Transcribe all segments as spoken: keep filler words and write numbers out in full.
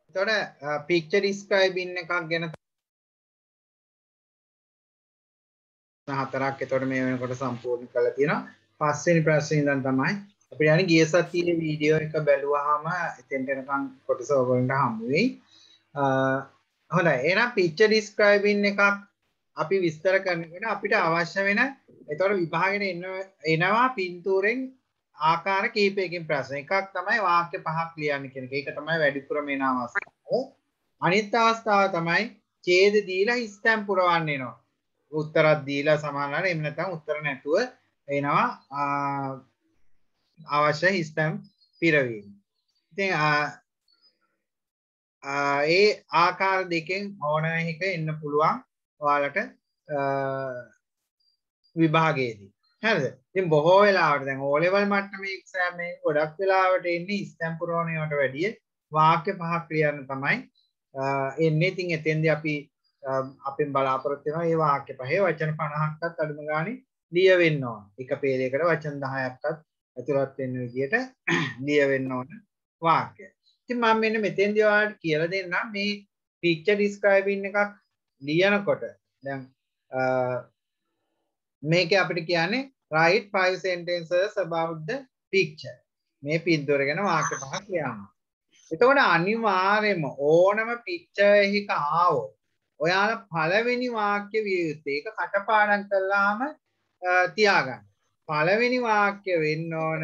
එතකොට picture describing එකක් ගැන හතරක් එතකොට මේ වෙනකොට සම්පූර්ණ කරලා තියෙනවා. පස්වෙනි ප්‍රශ්නේ ඉඳන් තමයි අපිට යන්නේ ගිය සතියේ වීඩියෝ එක බැලුවාම එතෙන්ට එනකන් කොටස ඔයගොල්ලන්ට හම්බ වෙයි. අ හොඳයි. එහෙනම් picture describing එකක් අපි විස්තර කරනකොට අපිට අවශ්‍ය වෙන එතකොට විභාගෙට එන එනවා පින්තූරෙන් ආකාර කීපයකින් ප්‍රශ්න. එකක් තමයි වාක්‍ය පහක් ලියන්න කියන එක. ඒක තමයි වැඩිපුරම එන අවස්ථාව. අනිත් අවස්ථාව තමයි ඡේද දීලා ස්ටැම්ප් පුරවන්න එනවා. උත්තරක් දීලා සමානවල එහෙම නැත්නම් උත්තර නැතුව එනවා අවශ්‍ය ස්ටැම්ප් පිරවීම. ඉතින් ඒ ආකාර දෙකෙන් ඕන එක එන්න පුළුවන් ඔයාලට විභාගයේදී. හරිද? ඉතින් බොහෝ වෙලාවට දැන් O level මට්ටමේ එක්සෑම් එකේ ගොඩක් වෙලාවට එන්නේ ස්ටැම්ප් පුරවනවට වැඩිය වාක්‍ය පහක් ලියන්න තමයි එන්නේ. ඉතින් එතෙන්දී අපි අපෙන් බලාපොරොත්තු වෙනවා මේ වාක්‍ය පහේ වචන පනහක්වත් අඩුම ගානේ ලියවෙන්න ඕන. එක පේජයකට වචන දහයක්වත් ඇතුළත් වෙන විදිහට ලියවෙන්න ඕන වාක්‍ය. ඉතින් මම මෙන්න මෙතෙන්දී ඔයාලට කියලා දෙන්නම් මේ picture describing එකක් ලියනකොට දැන් මේක අපිට කියන්නේ write five sentences about the picture. මේ පින්තූර ගැන වාක්‍ය පහක් ලියන්න. එතකොට අනිවාර්යයෙන්ම ඕනම picture එකක ආවොත් ඔයාලා පළවෙනි වාක්‍ය විය යුත්තේ ඒක කටපාඩම් කළාම තියාගන්න. පළවෙනි වාක්‍ය වෙන්න ඕන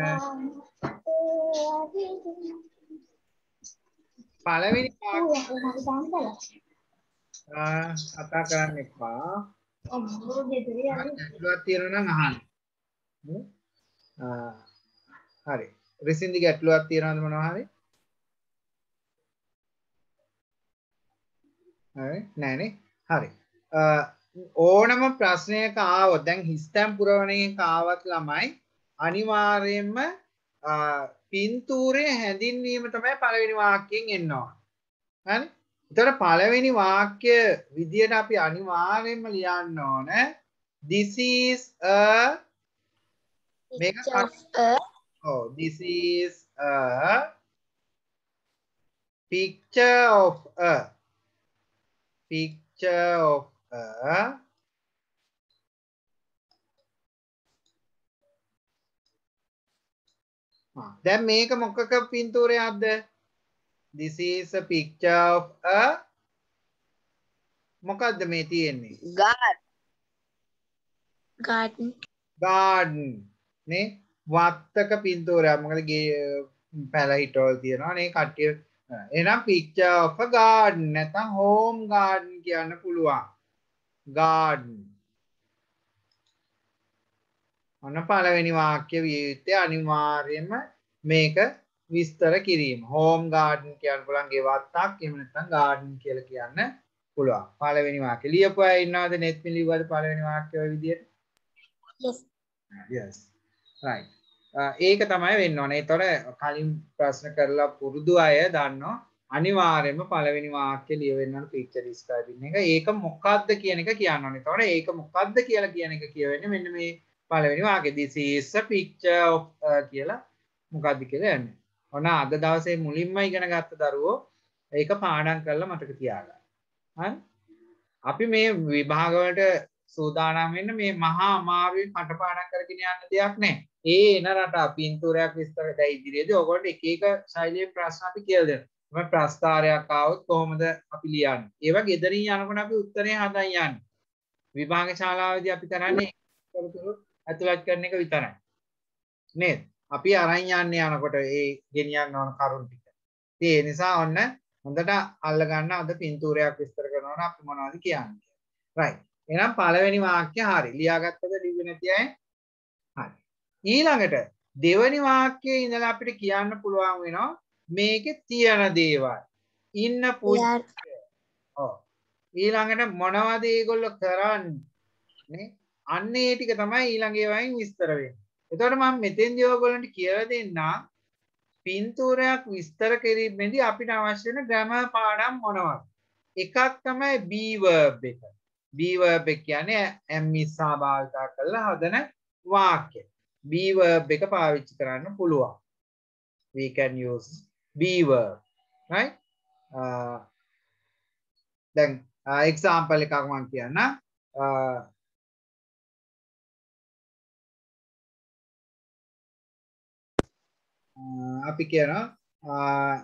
පළවෙනි වාක්‍ය කතා කරන්න එපා. ගැටලුවක් තියෙනවා නම් අහන්න. හරි. රිසින්දි ගැටලුවක් තියෙනවද මොනවා හරි? හරි නෑනේ. හරි. ඕනම ප්‍රශ්නයක ආවොත් දැන් හිස්තැන් පුරවන එක ආවත් ළමයි අනිවාර්යයෙන්ම පින්තූරයේ හැඳින්වීම තමයි පළවෙනි වාක්‍යයෙන් එන්න ඕන. හරි? ඒතර පළවෙනි වාක්‍ය විදියට අපි අනිවාර්යයෙන්ම ලියන්න ඕන this is a මේක oh this is a picture of a picture of a දැන් මේක මොකක පින්තූරයක්ද? This is a picture of a මොකද්ද මේ තියෙන්නේ? garden garden garden නේ වත්තක පින්තූරයක්. මොකද ගේ පැලහිටවල් තියෙනවා නේ කට්ටිය. එහෙනම් picture of a garden නැත්නම් home garden කියන්න පුළුවන්. garden. ඔන්න පළවෙනි වාක්‍ය විය යුත්තේ අනිවාර්යයෙන්ම මේක විස්තර කිරීම. home garden කියන්න පුළුවන් ගේ වත්තක්. එහෙම නැත්නම් garden කියලා කියන්න පුළුවන්. පළවෙනි වාක්‍ය ලියපු අය ඉන්නවද? net me ලිව්වද පළවෙනි වාක්‍ය ඔය විදියට? yes yes right. ඒක තමයි වෙන්න ඕනේ. ඒතොර කලින් ප්‍රශ්න කරලා පුරුදු අය දන්නවා අනිවාර්යයෙන්ම පළවෙනි වාක්‍ය ලියවෙන්න ඕන picture describing එක. ඒක මොකක්ද කියන එක කියන්න ඕනේ. ඒතොර ඒක මොකක්ද කියලා කියන එක කියවෙන්නේ මෙන්න මේ පළවෙනි වාක්‍ය. this is a picture of කියලා මොකක්ද කියලා යන්නේ. ඔන්න අද දවසේ මුලින්ම ඉගෙන ගත්ත දරුවෝ ඒක පාඩම් කරලා මතක තියාගන්න. හරි? අපි මේ විභාග වලට සූදානම් වෙන්න මේ මහා අමාරුවෙන් කටපාඩම් කරගෙන යන්න දෙයක් නැහැ. ඒ එන රට පින්තූරයක් විස්තර දැන් ඉදිරියේදී ඔයගොල්ලෝ එක එක ශෛලියේ ප්‍රශ්න අපි කියලා දෙනවා. මම ප්‍රස්තාරයක් ආවොත් කොහොමද අපි ලියන්නේ? ඒවා ගෙදරින් යනකොට අපි උත්තරේ හදන් යන්නේ. විභාග ශාලාවේදී අපි කරන්නේ තොරතුරු ඇතුළත් කරන එක විතරයි. නේද? අපි අරන් යන්නේ යනකොට ඒ ගෙනියන්න ඕන කරුණු ටික. ඉතින් ඒ නිසා ඔන්න හොඳට අල්ල ගන්න අද පින්තූරයක් විස්තර කරනවා නම් අපි මොනවද කියන්නේ. right. එහෙනම් පළවෙනි වාක්‍ය හරි. ලියාගත්තද ලිව්වේ නැති අය? හරි. ඊළඟට දෙවෙනි වාක්‍යයේ ඉඳලා අපිට කියන්න පුළුවන් වෙනවා මේකේ තියෙන දේවල්. ඉන්න පුච්ච. ඔව්. ඊළඟට මොනවද ඒගොල්ලෝ කරන්නේ? නේ? අන්න ඒ ටික තමයි ඊළඟ ඒවායින් විස්තර වෙන්නේ. එතකොට මම මෙතෙන්දී ඔයගොල්ලන්ට කියලා දෙන්නම් පින්තූරයක් විස්තර කිරීමේදී අපිට අවශ්‍ය වෙන ග්‍රැමර් පාඩම් මොනවද? එකක් තමයි be verb එක. be verb එක කියන්නේ am is සහ භාවිතා කරලා හදන වාක්‍ය. be verb එක පාවිච්චි කරන්න පුළුවන්. We can use be verb, right? දැන් එක්සාම්පල් එකක් මම කියන්න. අපි කියනවා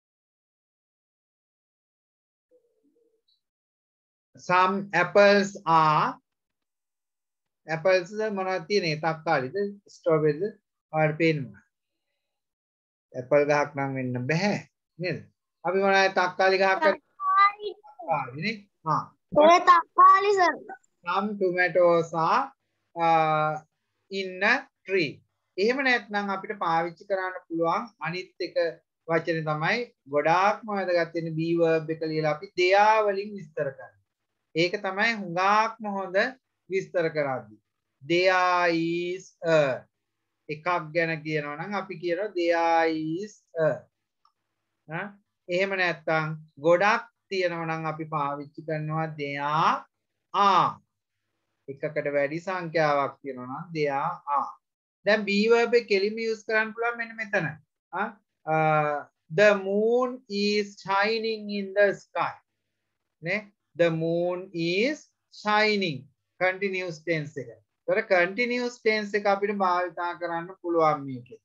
some apples are apples මොනවද තියෙන්නේ? තක්කාලිද ස්ට්‍රෝබෙරිද ඔයාලට පේනවා. ඇපල් ගහක් නම් වෙන්න බෑ නේද? අපි මොනවද තක්කාලි ගහක් කරේ? තක්කාලි නේ. හා. ඒ තක්කාලි sir. some tomatoes are uh, in a tree. එහෙම නැත්නම් අපිට පාවිච්චි කරන්න පුළුවන් අනිත් එක වචනේ තමයි ගොඩාක්ම වැදගත් වෙන be verb එක ලියලා අපි දෙයා වලින් විස්තර කරනවා. ඒක තමයි හුඟාක්ම හොඳ විස්තර කරද්දී. there is a එකක් ගැන කියනවා නම් අපි කියනවා there is a. හා එහෙම නැත්නම් ගොඩක් තියෙනවා නම් අපි පාවිච්චි කරනවා there are. එකකට වැඩි සංඛ්‍යාවක් තියෙනවා නම් there are. දැන් be verb එක කෙලින්ම use කරන්න පුළුවන් මෙන්න මෙතන. හා the moon is shining in the sky. නේ the moon is shining continuous tense එක. ඒතර continuous tense එක අපිට භාවිතා කරන්න පුළුවන් මේකේ.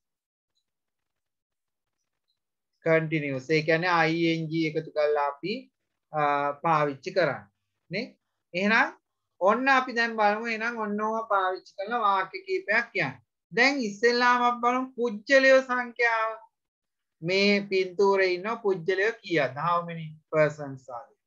continuous ඒ කියන්නේ ing එකතු කරලා අපි පාවිච්චි කරන්නේ නේ. එහෙනම් ඔන්න අපි දැන් බලමු එහෙනම් ඔන්න ඕවා පාවිච්චි කරලා වාක්‍ය කීපයක් කියන්න. දැන් ඉස්සෙල්ලාම අපි බලමු පුජ්‍යලය සංඛ්‍යාව. මේ පින්තූරේ ඉන්න පුජ්‍යලය කීයද? how many persons are there?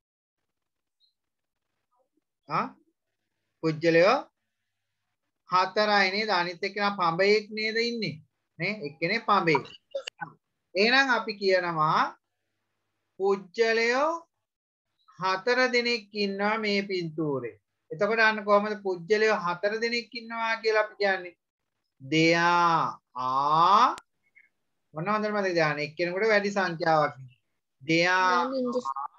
හා පුජ්‍යලය හතරයි නේද? අනිත් එක්කෙනා පඹයෙක් නේද ඉන්නේ? නේ එක්කෙනේ පඹයෙක්. එහෙනම් අපි කියනවා පුජ්‍යලය හතර දෙනෙක් ඉන්නවා මේ පින්තූරේ. එතකොට අන්න කොහමද පුජ්‍යලය හතර දෙනෙක් ඉන්නවා කියලා අපි කියන්නේ? there are මොනවද මතකද දාන්න එක්කෙනෙකුට වැඩි සංඛ්‍යාවක්. there are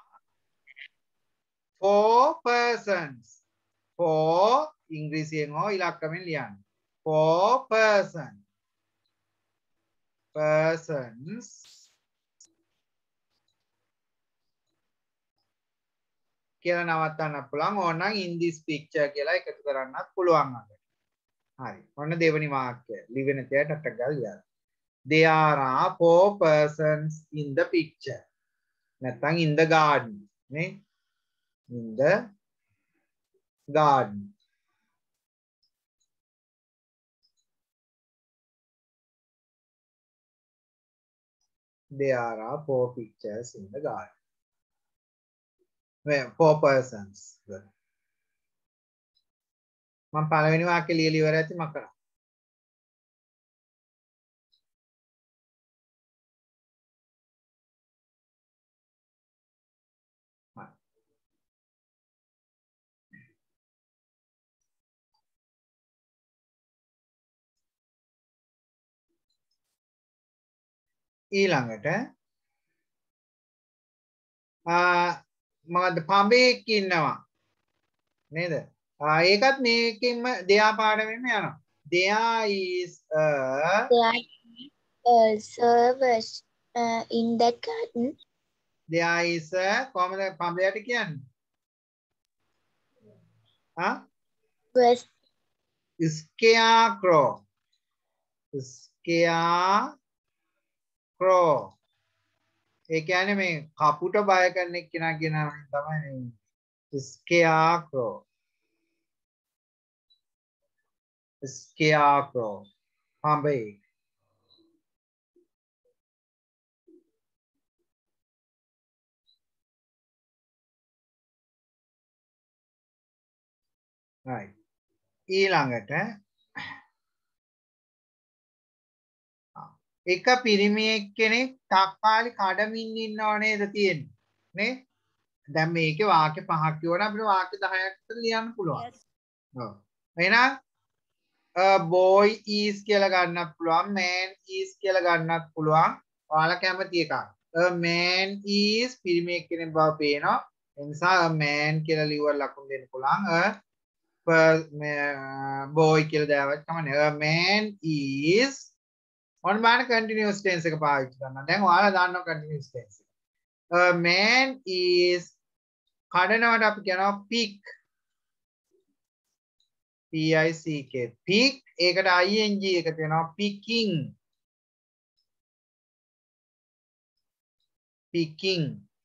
four persons. four ඉංග්‍රීසියෙන් හෝ ඉලක්කමෙන් ලියන්න. four persons. persons කියලා නවත්තන්න පුළුවන්. ඕනනම් in this picture කියලා එකතු කරන්නත් පුළුවන් අද. හරි. ඔන්න දෙවෙනි වාක්‍යය. ලිවෙන තියට ටක් ගාලා ලියන්න. there are four persons in the picture. නැත්නම් in the garden. නේ? in the garden. there are four pictures in the garden. Well, four persons. මම පළවෙනි වාක්‍ය ලියලා ඉවර ඇති මම කරා. ඊළඟට ආ මොකද්ද පඹේක් ඉන්නවා නේද? ආ ඒකත් මේකෙන්ම දෙයා පාඩමෙන්ම යනවා. there is a there is a service uh, in that garden. there is a කොහමද පඹයට කියන්නේ? ආ was scarecrow. scarecrow ඒ කියන්නේ මේ කපුට බය කරන එක්කෙනා කියන තමයි මේ scarecrow. scarecrow පඹේ. right ඊළඟට එක පිරිමියෙක් කෙනෙක් තක්කාලි කඩමින් ඉන්නව නේද තියෙන්නේ නේ? දැන් මේකේ වාක්‍ය පහක් කියවන අපිට වාක්‍ය දහයක් විතර ලියන්න පුළුවන්. ඔව්. එහෙනම් a boy is කියලා ගන්නත් පුළුවන්, man is කියලා ගන්නත් පුළුවන්. ඔයාලා කැමති එකක්. a man is පිරිමියෙක් කෙනෙක් බව පේනවා. ඒ නිසා a man කියලා ලියුවා ලකුණු දෙන්න පුළුවන්. a boy කියලා දාවත් කමන්නේ. a man is ඔන්න බලන්න continuous tense එක පාවිච්චි කරනවා. දැන් ඔයාලා දන්නවා continuous tense එක. A man is කඩනවට අපි කියනවා pick. P I C K. Pick ඒකට ing එක තියෙනවා picking. Picking.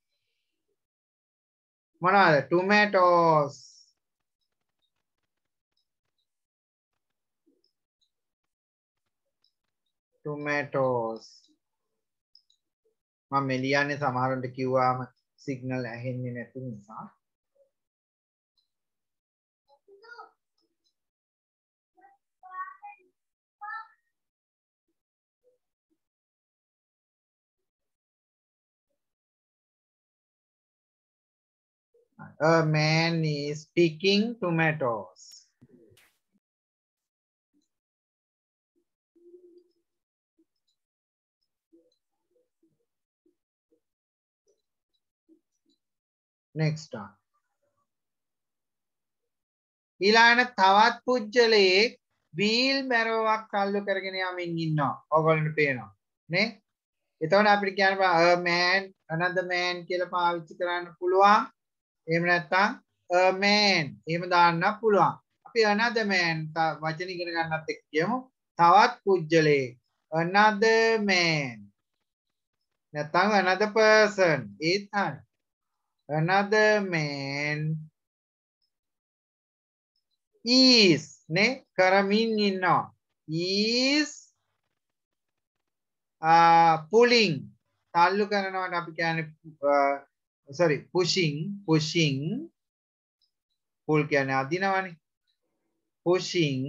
මොනවාද? Tomatoes. Tomatoes. මම මෙලියන්නේ සමහරවිට කිව්වාම සිග්නල් ඇහෙන්නේ නැති නිසා. A man is picking tomatoes. Next one. ඊළඟට තවත් පුජ්‍යලයක් වීල් බැරෝවක් තල්ලු කරගෙන යමින් ඉන්නවා. ඔයගොල්ලන්ට පේනවා නේ? එතකොට අපිට කියන්න බෑ a man another man කියලා පාවිච්චි කරන්න පුළුවන්. එහෙම නැත්නම් a man එහෙම දාන්න පුළුවන්. අපි another man වචන ඉගෙන ගන්නත් එක්ක කියමු. තවත් පුජ්‍යලයක් another man නැත්නම් another person ඒත් හරි. Another man is නේ කරමින් ඉන්නවා. is uh, pulling තල්ලු කරනවට අපි කියන්නේ uh, sorry pushing pushing pull කියන්නේ අදිනවනේ. pushing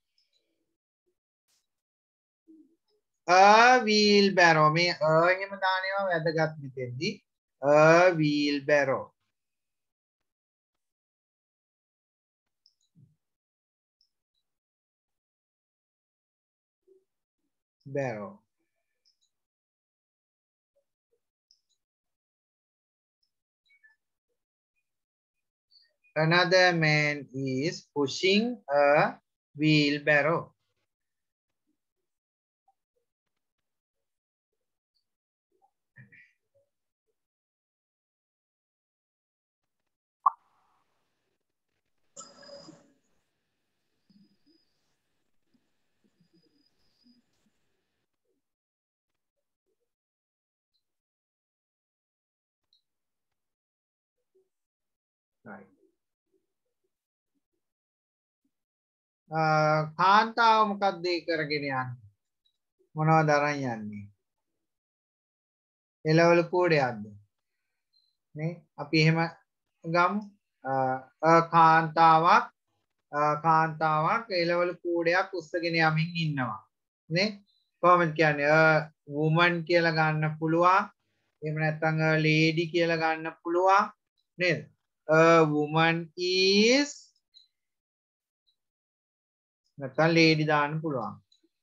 a wheelbarrow මේ a එහෙම දානවා වැදගත් මෙතෙන්දී. A wheelbarrow. Barrow. Another man is pushing a wheelbarrow. Right. Uh, කාන්තාව මොකක්ද ඒ කරගෙන යන්නේ? මොනවද අරන් යන්නේ? එළවලු කූඩයක්ද? නේ? අපි එහෙම ගමු. Uh, කාන්තාවක් කාන්තාවක් එළවලු කූඩයක් උස්සගෙන යමින් ඉන්නවා. නේ? කොහොමද කියන්නේ? a woman කියලා ගන්න පුළුවන්. එහෙම නැත්නම් a lady කියලා ගන්න පුළුවන්. නේද? A woman is නැත්නම් lady දාන්න පුළුවන්.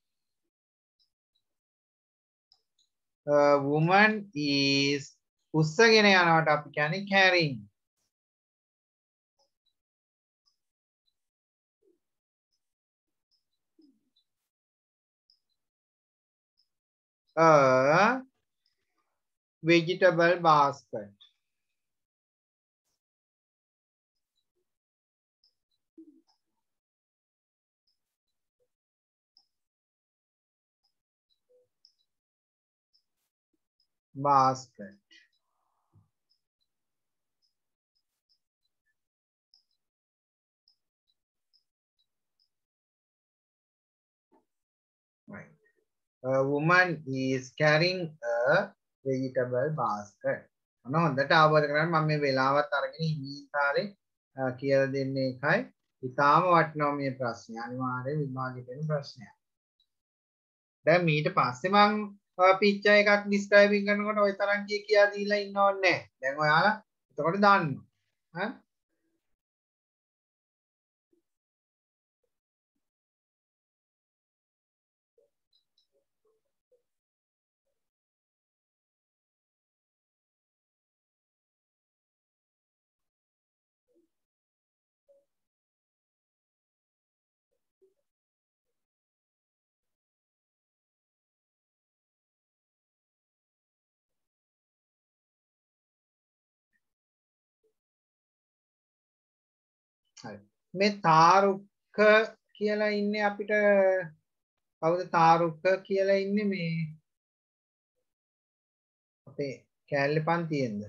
A woman is උස්සගෙන යනවට අපි කියන්නේ carrying. A vegetable basket. Basket. Right. A woman is carrying a vegetable basket. අන හොඳට අවබෝධ කරගන්න මම මේ වෙලාවත් අරගෙන ඉංග්‍රීසි කියලා දෙන්නේ එකයි. ඉතාලම වටිනවා මේ ප්‍රශ්නේ. අනිවාර්යෙන් විභාගෙට එන ප්‍රශ්නයක්. දැන් මීට පස්සේ මම පික්චර් එකක් ඩිස්ක්‍රයිබින් කරනකොට ওই තරම් කිය කියා දීලා ඉන්නව නැහැ. දැන් ඔයාලා එතකොට දන්නවා. හරි? හරි. මේ තාරුක්ක කියලා ඉන්නේ අපිට කවුද තාරුක්ක කියලා ඉන්නේ මේ අපේ කෑල්ලේ පන්තියෙන්ද?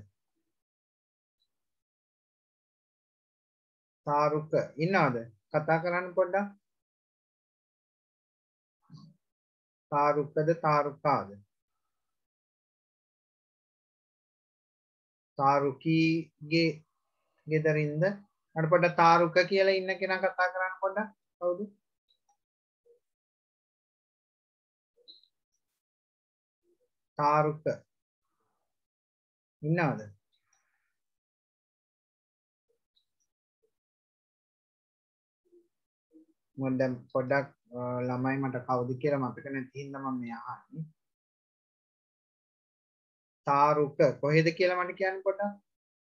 තාරුක්ක ඉන්නවද? කතා කරන්න පොඩ්ඩක්. තාරුක්කද තාරුක්කාද? තාරුකීගේ ගෙදරින්ද? අර පොඩ්ඩක් තාරුක්ක කියලා ඉන්න කෙනා කතා කරන්න පොඩ්ඩක්. කවුද? තාරුක්ක ඉන්නවද? මම දැන් පොඩ්ඩක් ළමයි මට කවුද කියලා මතක නැති හින්දා මම මේ අහන්නේ. තාරුක කොහෙද කියලා මට කියන්න පොඩ්ඩක්.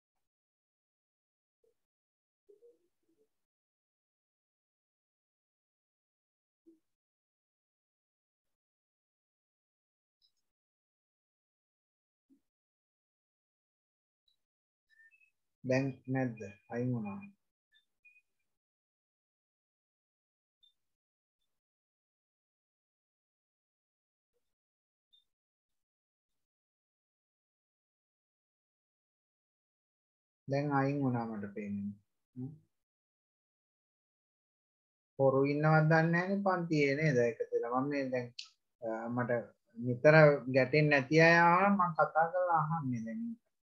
දැන් නැද්ද? අයින් වුණා. දැන් අයින් වුණා මට පේන්නේ. පොරු ඉන්නවද දන්නේ නැහැනේ පන්තියේ නේද? ඒක කියලා මම මේ දැන් මට නිතර ගැටෙන්නේ නැති අය ආවම මම කතා කරලා අහන්නේ දැන්.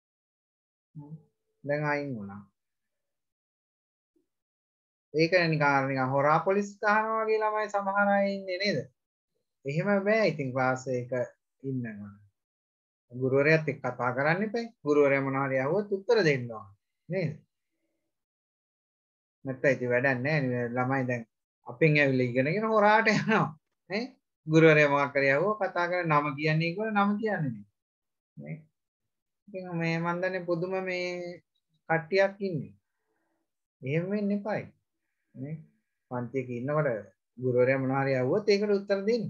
දැන් අයින් වුණා. ඒක නිකන් නිකන් හොරා පොලිස් ගහනවා වගේ ළමයි සමහර අය ඉන්නේ නේද? එහෙම බෑ ඉතින් ක්ලාස් එක ඉන්නකොට. ගුරුවරයාත් එක්ක කතා කරන්න එපා. ගුරුවරයා මොනවා හරි අහුවොත් උත්තර දෙන්න ඕන. නේද? නැත්නම් ඉතින් වැඩක් නැහැ නේ ළමයි දැන් අපෙන් ඇවිල්ලා ඉගෙනගෙන හොරාට යනවා. නේ? ගුරුවරයා මොකක් කරේ අහුව කතා කරන නම කියන්නේ කියලා නම කියන්නේ නේ. නේ? ඉතින් මේ මන් දන්නේ පුදුම මේ කට්ටියක් ඉන්නේ. එහෙම වෙන්න එපායි. නේ? පන්තියක ඉන්නකොට ගුරුවරයා මොනවා හරි අහුවොත් ඒකට උත්තර දෙන්න.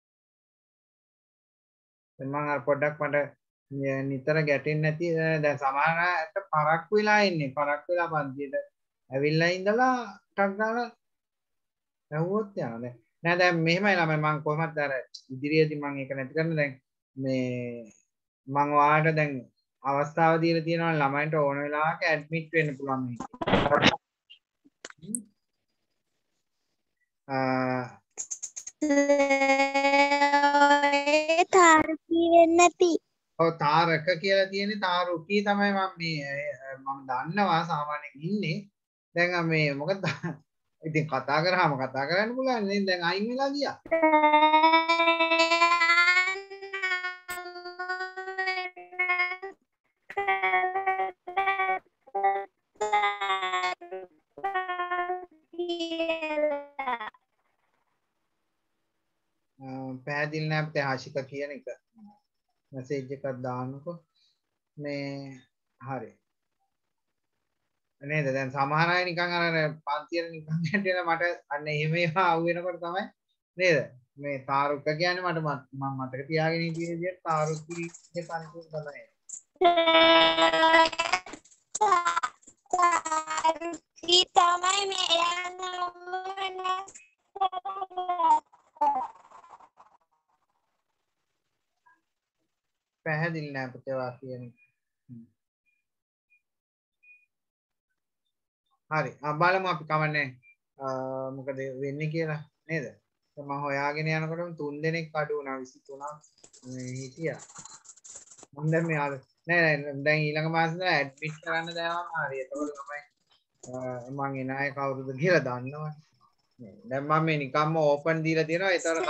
මම අර පොඩ්ඩක් මට නිතර ගැටෙන්නේ නැති දැන් සමහරට පරක් වෙලා ඉන්නේ පරක් වෙලා පන්තියට ඇවිල්ලා ඉඳලා ටක් ගාලා ඇහුවොත් යනවා දැන් නෑ දැන් මෙහෙමයි ළමයි මම කොහොමද අර ඉදිරියේදී මම ඒක නැති කරන්න දැන් මේ මම ඔයාලට දැන් අවස්ථාව දීලා තියෙනවා ළමයින්ට ඕන වෙලාවක ඇඩ්මිට් වෙන්න පුළුවන් මේක තාරුකී වෙන්නේ නැති. ඔව් තාරක කියලා තියෙන්නේ තාරුකී තමයි මම මේ මම දන්නවා සාමාන්‍යයෙන් ඉන්නේ. දැන් මේ මොකද ඉතින් කතා කරාම කතා කරන්න පුළුවන් නේද? දැන් අයින් වෙලා ගියා. පැහැදිලි නැහැ අපිට ආශික කියන එක. මැසේජ් එකක් දාන්නකෝ. මේ හරි. නේද? දැන් සමහර අය නිකන් අර පන්තියට නිකන් හිටියලා මට අන්න එහෙම ඒවා ආව වෙනකොට තමයි නේද? මේ තාරුක කියන්නේ මට මම මතක තියාගෙන ඉන්න විදිහට තාරුකීගේ පන්තිය තමයි. තාරුකී තමයි මේ යන පැහැදිලි නෑ පුතේ වා කියන්නේ. හරි. ආ බලමු අපි කවන්නේ මොකද වෙන්නේ කියලා නේද? මම හොයාගෙන යනකොටම තුන් දෙනෙක් අඩු වුණා විසි තුනක් මේ හිටියා. මම දැන් මේ ආද නෑ නෑ දැන් ඊළඟ මාසෙ ඉඳලා ඇඩ්මිට් කරන්න දානවා හරි. එතකොට තමයි මම එන අය කවුරුද කියලා දන්නවනේ. දැන් මම මේ නිකම්ම ඕපන් දීලා තියෙනවා. ඒතකොට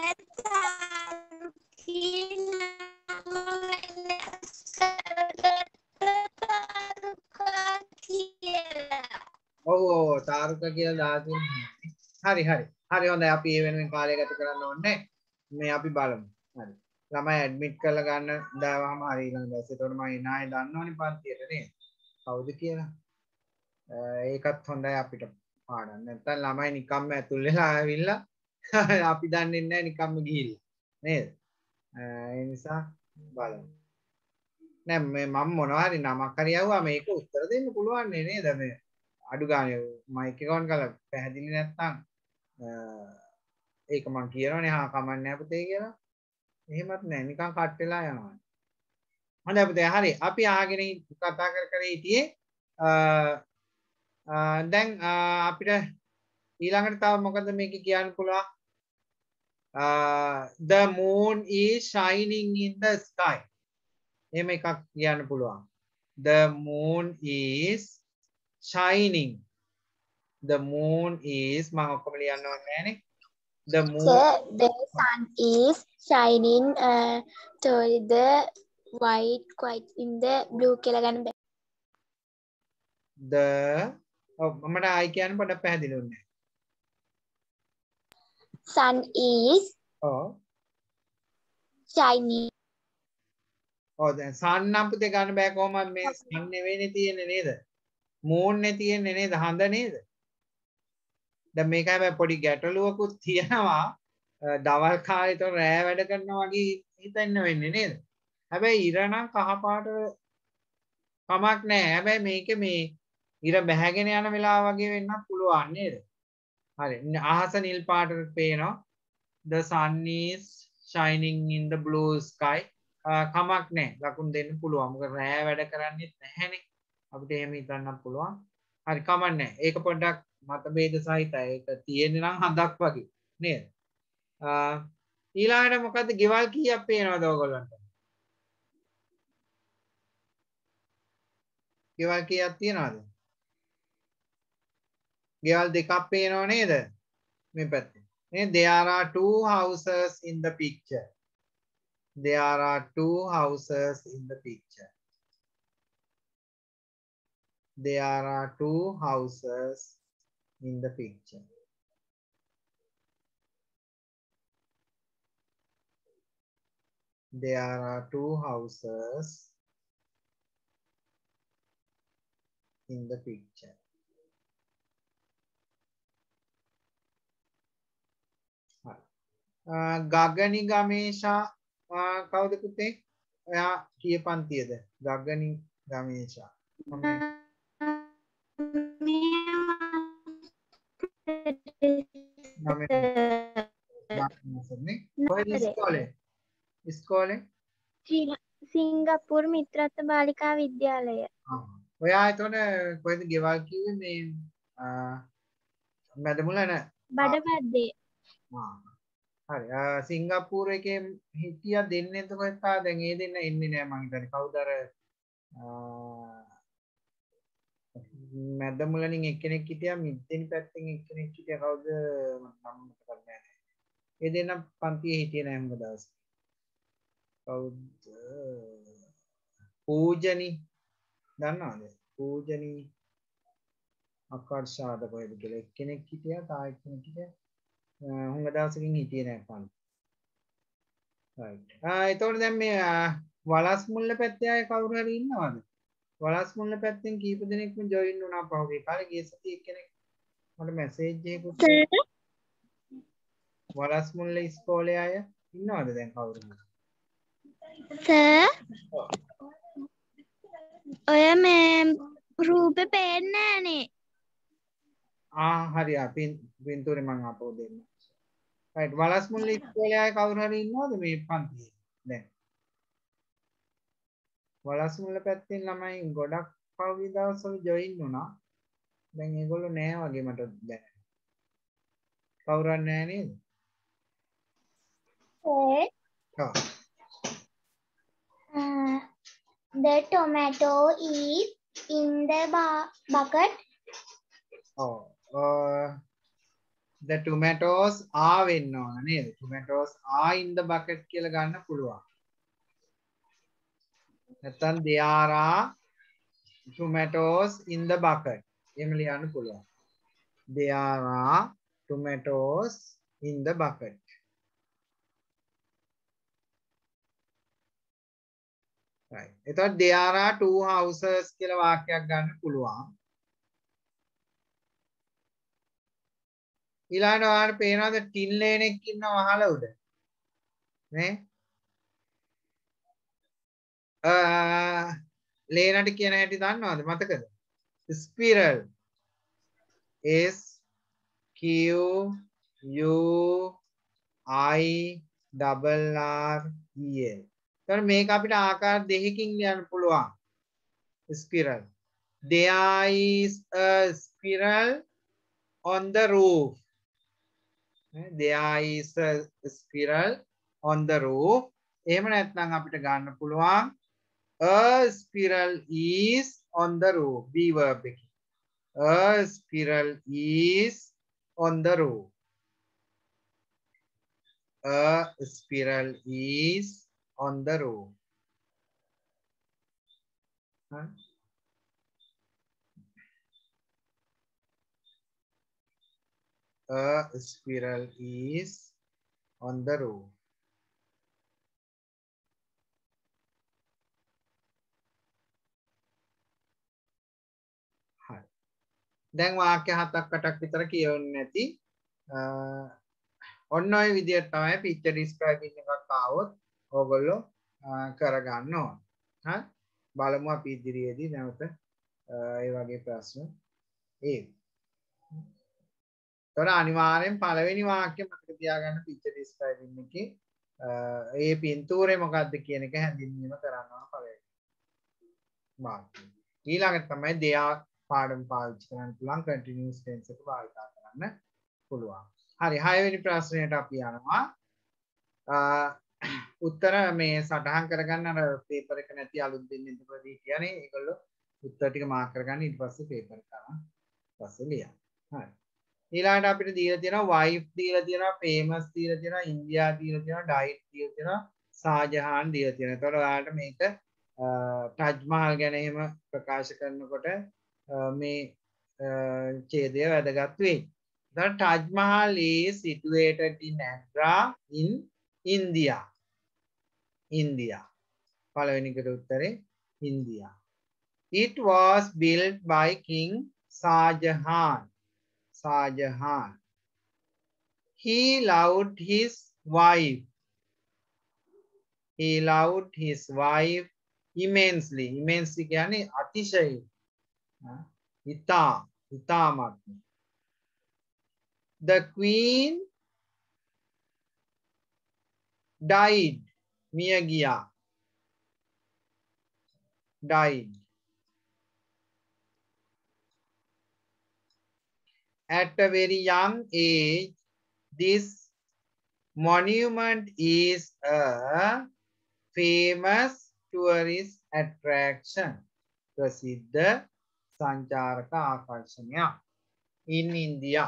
ඔව් ඔව් තාරුක කියලා දාලා තියෙනවා. හරි හරි. හරි හොඳයි අපි ඒ වෙනුවෙන් කාලය ගත කරන්න ඕනේ. මේ අපි බලමු. හරි. ළමයි ඇඩ්මිට් කරලා ගන්න දාවම හරි ඊළඟ දවසේ. එතකොට මම එන අය දන්නවනේ පන්තියට නේද? කවුද කියලා. ඒකත් හොඳයි අපිට පාඩම්. නැත්තම් ළමයි නිකම්ම ඇතුල් වෙලා ආවිල්ලා අපි දන්නේ නැහැ නිකම්ම ගිහිල්ලා. නේද? ඒ නිසා බලමු. නෑ මේ මම මොනවා හරි නමක් හරි යවුවා මේක උත්තර දෙන්න පුළුවන් නේද මේ අඩු ගානේ මයික් එක ඔන් කරලා පැහැදිලි නැත්නම් ඒක මම කියනවනේ හා කමන්නේ නැහැ පුතේ කියලා. එහෙමත් නැහැ නිකන් කට් වෙලා යනවා. හොඳයි පුතේ හරි අපි ආගෙන කතා කර කර හිටියේ දැන් අපිට ඊළඟට තව මොකද මේක කියන්න පුළුවන් the moon is shining in the sky එහෙම එකක් කියන්න පුළුවන් the moon is shining the moon is මම ඔක්කොම ලියන්න ඕනේ නෑනේ the moon Sir, the sun is shining uh, toward the white quite in the blue කියලා ගන්න බෑ. the ඔව් මමට ආයි කියන්න පොඩ්ඩක් පැහැදිලි වුණේ Sun is ඔව් shining. ඔව් දැන් sun නම් පුතේ ගන්න බෑ කොහොමද මේ sun නෙවෙයිනේ තියෙන්නේ නේද moon නේ තියෙන්නේ නේද හඳ නේද දැන් මේක හැබැයි පොඩි ගැටලුවකුත් තියෙනවා දවල් කාලේ તો රෑ වැඩ කරනවා වගේ හිතන්න වෙන්නේ නේද හැබැයි ඉර නම් කහ පාට කමක් නැහැ හැබැයි මේකේ මේ ඉර බැහැගෙන යන වෙලාව වගේ වෙන්නත් පුළුවන් නේද හරි අහස නිල් පාටට පේනවා the sun is shining in the blue sky කමක් නැහැ ලකුණු දෙන්න පුළුවන් මොකද රෑ වැඩ කරන්නේ නැහැනේ අපිට එහෙම හිතන්නත් පුළුවන් හරි කමක් නැහැ ඒක පොඩ්ඩක් මතභේද සහිතයි ඒක තියෙන්නේ නම් හඳක් වගේ නේද ඊළඟට මොකද්ද ගෙවල් කීයක් පේනවද ඔයගොල්ලන්ට ගෙවල් කීයක් තියනවද ගෙවල් දෙකක් පේනව නේද මේ පැත්තේ නේ there are two houses in the picture there are two houses in the picture there are two houses in the picture there are two houses in the picture ගගනි ගමේෂා කවුද පුතේ ඔයා කී පන්තියද ගගනි ගමේෂා කොහෙද ඉස්කෝලේ ඉස්කෝලේ සිංගප්පූරු මිත්‍රත්ව බාලිකා විද්‍යාලය ඔයා එතකොට කොහෙද ගෙවල් කිව්වේ මේ මැදමුල න බඩපැද්දේ හරි සිංගප්පූරු එකේ හිටියා දෙන්නෙක්ද කොහෙද තා දැන් ඒ දෙන්න එන්නේ නෑ මං හිතන්නේ කවුද අර මැදමුලනින් එක්කෙනෙක් හිටියා මිද්දෙනි පැත්තෙන් එක්කෙනෙක් හිටියා කවුද මම නම් මතක නෑ ඒ දෙන්න පන්තියේ හිටියේ නෑ මොකද දවස් කවුද පූජනි දන්නවද පූජනි අකර්ෂාද කොහෙද කියලා එක්කෙනෙක් හිටියා තා එක්කෙනෙක් හිටියා හුඟ දවසකින් හිටියේ නෑ පන්ති right ආ එතකොට දැන් මේ වලස් මුල්ල පැත්තේ අය කවුරු හරි ඉන්නවද වලස් මුල්ල පැත්තෙන් කීප දෙනෙක්ම ජොයින් වුණා පහුගිය කාලේ ගිය සතියේ එක්කෙනෙක් මට මැසේජ් එකකුත් වලස් මුල්ල ඉස්කෝලේ අය ඉන්නවද දැන් කවුරු සර් ඔය මේ රූපේ පේන්නේ නෑනේ ආ හරි අපි පින්තූරේ මං අපෝ දෙන්න right වලස් මුල්ල ඉස්කෝලේ අය කවුරු හරි ඉන්නවද මේ පන්තියේ දැන් වලස් මුල්ල පැත්තෙන් ළමයි ගොඩක් පහුගිය දවස්වල ජොයින් වුණා දැන් ඒගොල්ලෝ නෑ වගේ මට දැනෙනවා කවුරුත් නෑ නේද Sir, ඔව් uh, the tomato is in the ba- bucket. Oh, uh, the tomatoes are වෙන්න ඕන නේද? Tomatoes are in the bucket කියලා ගන්න පුළුවන්. නැත්නම් there are tomatoes in the bucket. එහෙම ලියන්න පුළුවන්. There are tomatoes in the bucket. right. එතකොට there are two houses කියලා වාක්‍යයක් ගන්න පුළුවන්. ඊළඟට ඔයාලට පේනවද ටින් ලේනෙක් ඉන්නව අහල උඩ නේ ලේනට කියන හැටි දන්නවද මතකද ස්පිරල් S Q U I double R E L. तर මේක අපිට ආකාර දෙකකින් ලියන්න පුළුවන්. Spiral. There is a spiral on the roof. There is a spiral on the roof. එහෙම නැත්නම් අපිට ගන්න පුළුවන් a spiral is on the roof. B verb එකකින්. A spiral is on the roof. A spiral is on the roof. Huh? A spiral is on the roof. Hi. දැන් වාක්‍ය හතක් අටක් විතර කියවන්න නැති ඔන්න ඔය විදිහට තමයි picture describing එකක් ආවොත් ඕගොල්ලෝ කරගන්න ඕන. හරි බලමු අපි ඉදිරියේදී නැවත ඒ වගේ ප්‍රශ්න ඒත්. තොර අනිවාර්යෙන් පළවෙනි වාක්‍ය මතක තියාගන්න picture describing එකේ ඒ පින්තූරේ මොකක්ද කියන එක හැඳින්වීම කරන්න ඕන පළවෙනි වාක්‍ය. ඊළඟට තමයි දෙයා පාඩම් පාවිච්චි කරන්න පුළුවන් continuous tense එක භාවිත කරන්න පුළුවන්. හරි හයවෙනි ප්‍රශ්නයට අපි යනවා. උත්තර මේ සටහන් කරගන්න අර පේපර් එක නැති අලුත් දෙන්නේ ඉදපදී කියන්නේ ඒගොල්ලෝ උත්තර ටික මාක් කරගන්න ඊට පස්සේ පේපර් එක කරන් පස්සේ ලියන්න. හරි. ඊළඟට අපිට දීලා තියෙනවා wife දීලා තියෙනවා famous දීලා තියෙනවා ඉන්දියා දීලා තියෙනවා diet දීලා තියෙනවා ෂාජහාන් දීලා තියෙනවා. ඒතකොට ඔයාලට මේක ටජ් මහල් ගැන එහෙම ප්‍රකාශ කරනකොට මේ ඡේදය වැදගත් වෙයි. The Taj Mahal is situated in Agra in India. India. පළවෙනි එකට උත්තරේ India. It was built by King Shah Jahan. Shah Jahan. He loved his wife. He loved his wife immensely. Immensely කියන්නේ අතිශය. ඉතා ඉතාමත්. The queen died. මිය ගියා. Died. At a very young age, this monument is a famous tourist attraction. ප්‍රසිද්ධ සංචාරක ආකර්ෂණයක් in India.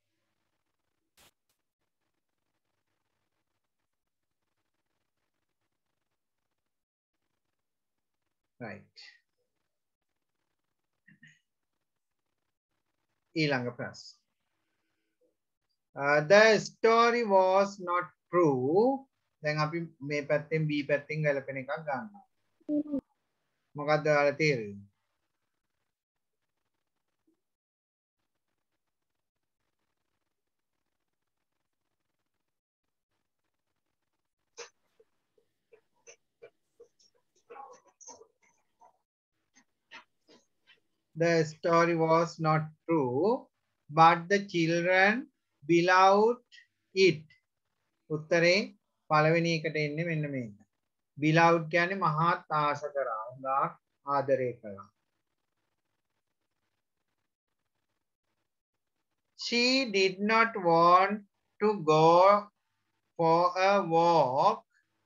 Right. ඊළඟ ප්‍රශ්න. Uh, the story was not true. දැන් අපි මේ පැත්තෙන් B පැත්තෙන් ගලපෙන එකක් ගන්නවා. මොකක්ද ඔයාලා තේරෙන්නේ? The story was not true, but the children beloved it. උත්තරේ පළවෙනි එකට එන්නේ මෙන්න මේක. Beloved කියන්නේ මහත් ආශ කරා, හුඟක් ආදරය කළා. She did not want to go for a walk.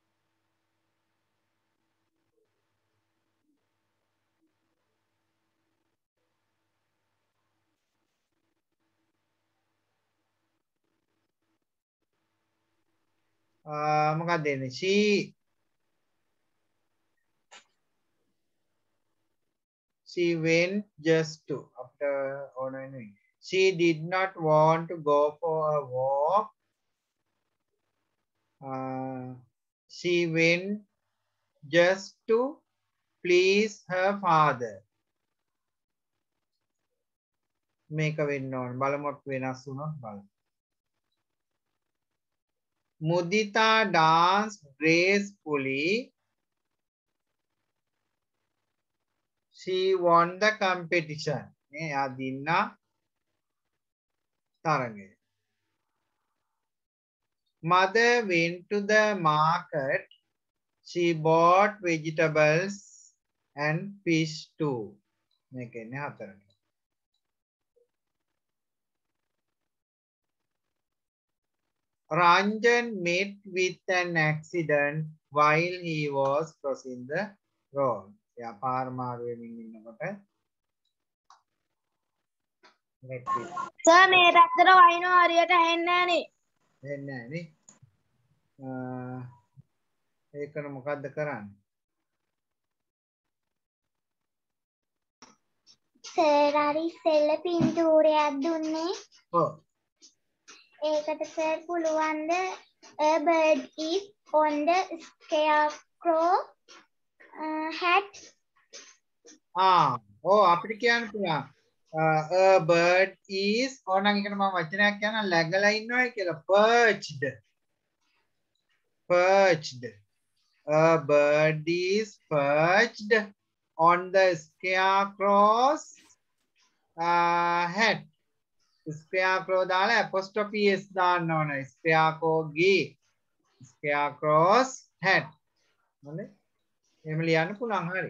මොකක්ද දෙන්නේ? She she went just to after oh no, no. She did not want to go for a walk. Uh, she went just to please her father. මේක වෙන්න ඕන. බලමුත් වෙනස් වුණොත් බලමු. Mudita danced gracefully. She won the competition. මේ ආදින්න තරංගය. Mother went to the market. She bought vegetables and fish too. මේක එන්නේ හතරට. Ranjan met with an accident while he was crossing the road. එයා පාර මාරුවෙමින් ඉන්නකොට met with. සර් මේ පැත්තට වයින්නවා හරියට ඇහෙන්නේ නැහනේ. එන්නේ නැහැ නේ. ඒකන මොකද්ද කරන්නේ? සර් හරි ඉස්සෙල්ල පින්තූරයක් දුන්නේ. ඔව්. ඒකට සර් පුළුවන්ද a bird is on the scarecrow uh, hat. ආ ඔව් අපිට කියන්න පුළුවන්. a bird is ඕනනම් එකට මම වචනයක් කියනවා läගලා ඉන්නවයි කියලා perched. Perched. A bird is perched on the scarecrow's uh, head. Scarecrow දාලා apostrophe s දාන්න ඕන. Scarecrow ගේ scarecrow's head. හරි. එහෙම ලියන්න පුළුවන් හරි.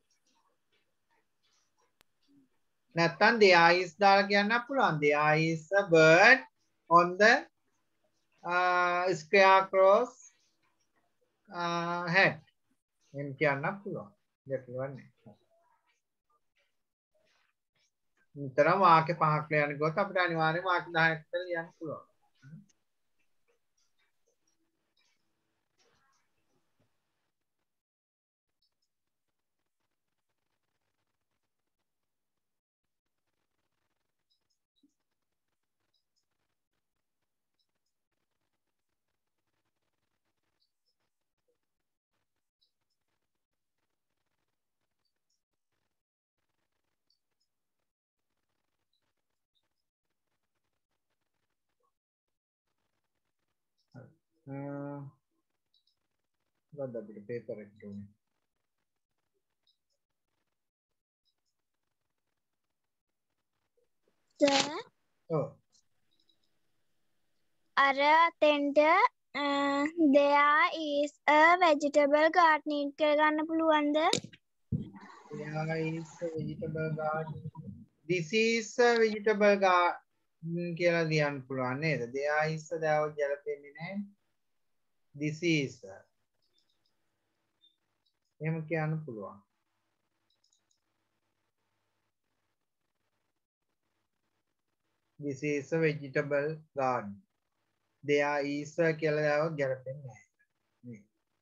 නැත්තම් there is දාලා කියන්න පුළුවන්. There is a bird on the uh, scarecrow's uh, head. එහෙම කියන්න පුළුවන්. ගැටලුවක් නැහැ. නිතරම වාක්‍ය පහක් ලියන්න ගියොත් අපිට අනිවාර්යයෙන්ම වාක්‍ය දහයක් විතර ලියන්න පුළුවන්. මොකක්ද අපිට පේපර් එකක් ඕනේ. සර් ඔව්. අර තෙන්ට there is a vegetable garden කරගන්න පුළුවන්ද? There is a vegetable garden. This is a vegetable garden කියලා ලියන්න පුළුවන් නේද? There is a දාව ගැලපෙන්නේ නැහැ. This is a. එහෙම කියන්න පුළුවන්. This is a vegetable garden. There is a කියලා දාව ගැලපෙන්නේ නැහැ. නේ.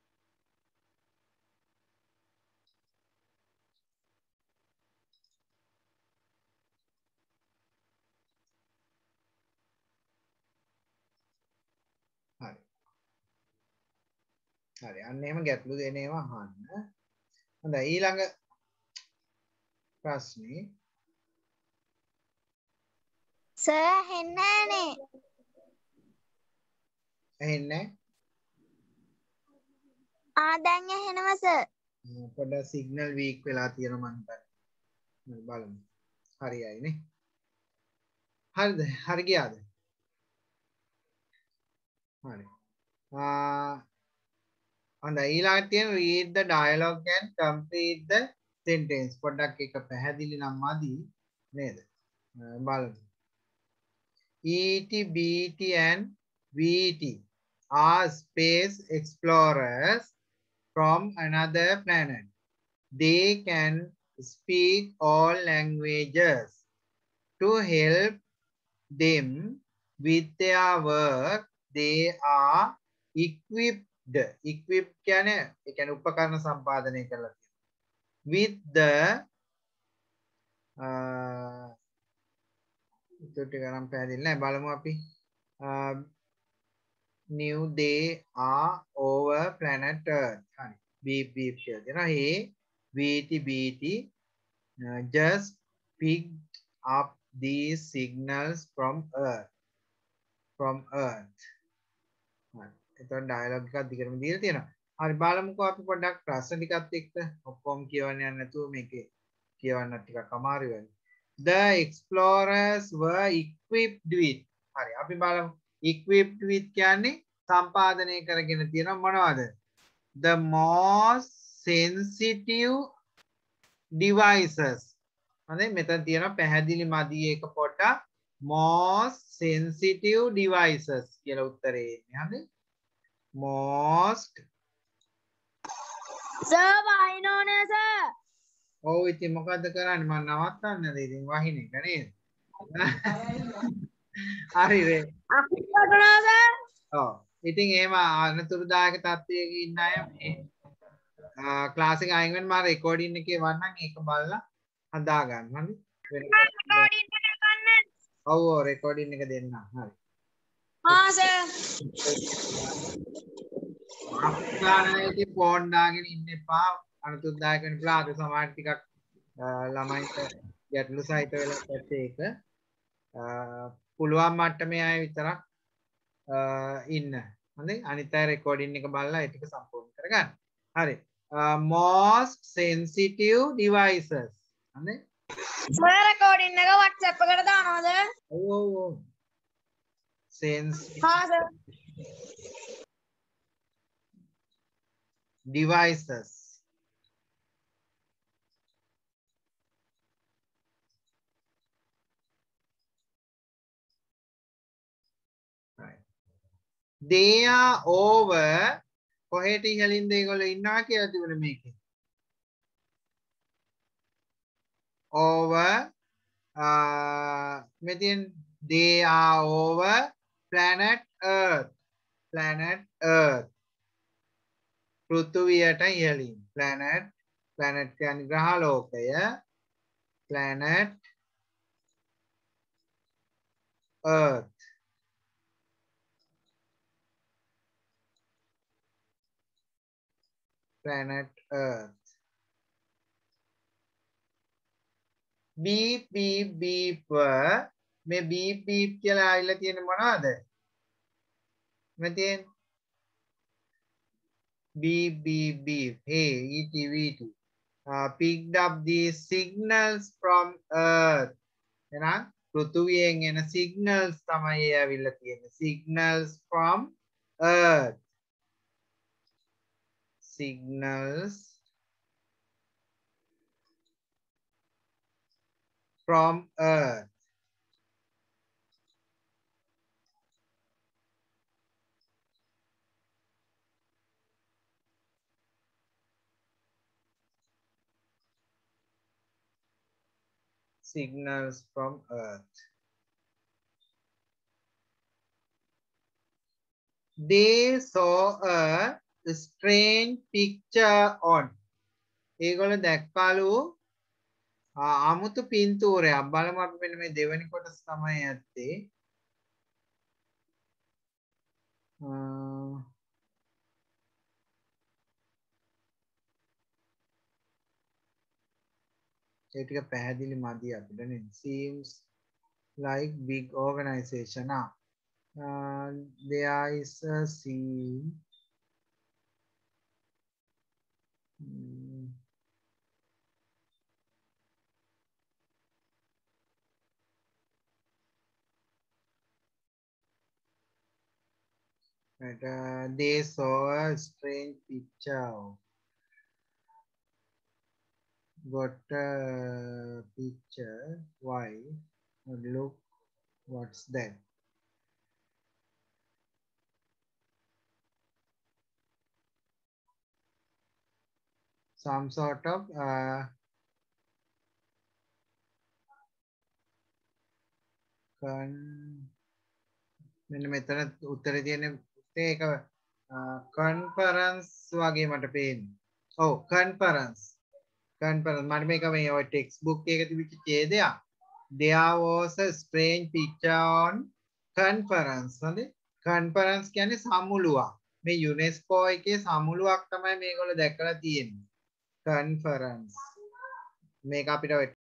හරි. හරි. අන්න එහෙම ගැටලු දෙන ඒවා අහන්න. හොඳයි ඊළඟ ප්‍රශ්නේ. සර් ඇහෙන්නේ නැහනේ. ඇහෙන්නේ ආ දැන් ඇහෙනවා සර්. පොඩ්ඩක් සිග්නල් වීක් වෙලා තියෙනවා මම හිතන්නේ. බලමු. හරියයි නේ. හරිද? හරි ගියාද? හරි. ආ හොඳයි ඊළඟට තියෙන read the dialogue and complete the sentence. පොඩ්ඩක් ඒක පැහැදිලි නම් මදි නේද? බලමු. E T B T and V T are space explorers from another planet. They can speak all languages. To help them with their work, they are equipped. Equipped කියන්නේ ඒ කියන්නේ උපකරණ සම්පාදනය කරලා තියෙනවා. With the uh, ටික ගන්න පැහැදිලි නෑ බලමු අපි. Uh, new they are over planet Earth. හරි. beep beep කියලා දෙනවා. Hey V T B T uh, just picked up these signals from Earth. From Earth. හරි. එතකොට ඩයලොග් එකක් දිගටම දීලා තියෙනවා. හරි බලමුකෝ අපි පොඩ්ඩක් ප්‍රශ්න ටිකත් එක්ක ඔක්කොම කියවන්න යන්නේ නැතුව මේකේ කියවන්න ටිකක් අමාරු වෙනවා. The explorers were equipped with හරි අපි බලමු equipped with කියන්නේ සම්පාදනය කරගෙන තියෙනවා මොනවද the most sensitive devices හරි මෙතන තියෙනවා පැහැදිලි මදි එක පොඩ්ඩක් most sensitive devices කියලා උත්තරේ එන්නේ හරි most sir වහිනෝනේ sir ඔව් ඉතින් මොකද්ද කරන්නේ මම නවත්තන්නද ඉතින් වහින එක නේද හරි රේ අපි වටනවා sir ඔව් ඉතින් එහෙම අනතුරුදායක තත්ත්වයක ඉන්න අය මේ ක්ලාස් එක අයින් වෙන්න මම රෙකෝඩින් එකේ වන්නම් ඒක බලලා හදා ගන්න හරි රෙකෝඩින් එක ගන්න ඔව් ඔව් රෙකෝඩින් එක දෙන්න හරි හා සර් අප්ගානයේ ෆෝන් දාගෙන ඉන්න එපා අනතුරුදායක වෙන කියලා අද සමහර ටිකක් ළමයින්ට ගැටලු සහිත වෙලා පැත්තේ ඒක පුළුවන් මට්ටමේ අය විතරක් ඉන්න හරි අනිත් අය රෙකෝඩින් එක බලලා ඒ ටික සම්පූර්ණ කරගන්න හරි most sensitive devices හරි සර් රෙකෝඩින් එක WhatsApp එකට දානවද ඔව් ඔව් ඔව් sensitive හා sir devices right they are over කොහෙට ඉහළින්ද ඒගොල්ලෝ ඉන්නවා කියලා තිබුණේ මේකේ over uh මෙතෙන් they are over planet earth planet earth පෘථුවියට ඉහළින් planet planet කියන්නේ ග්‍රහලෝකය planet earth planet earth beep beep beep මේ beep beep කියලා ආවිල්ලා තියෙන්නේ මොනවද මෙතෙන් beep beep beep hey et vt uh, picked up these signals from earth එහෙනම් පෘථුවියෙන් එන signals තමයි ආවිල්ලා තියෙන්නේ signals from earth signals from earth signals from earth they saw a strange picture on ඒගොල්ලෝ දැක්කලු අමුතු පින්තූරයක් බලමු අපි මෙන්න මේ දෙවෙනි කොටස තමයි ඇත්තේ ඒ ටික පැහැදිලි මදි අපිට නේ seems like big organization ah uh, there is a scene hmm. Right, uh, they saw a strange picture. Got a picture. Why? Look, what's that? Some sort of uh, con. මෙන්න මෙතන උත්තරේ තියෙන ඒක conference වගේ මට පේන්නේ. ඔව් conference. conference මට මේක මේ ඔය ටෙක්ස්ට් බුක් එකේ තිබිච්ච ඡේදයක්. There was a strange picture on conference. හරි? conference කියන්නේ සමුළුවක්. මේ UNESCO එකේ සමුළුවක් තමයි මේගොල්ලෝ දැක්කලා තියෙන්නේ. conference. මේක අපිට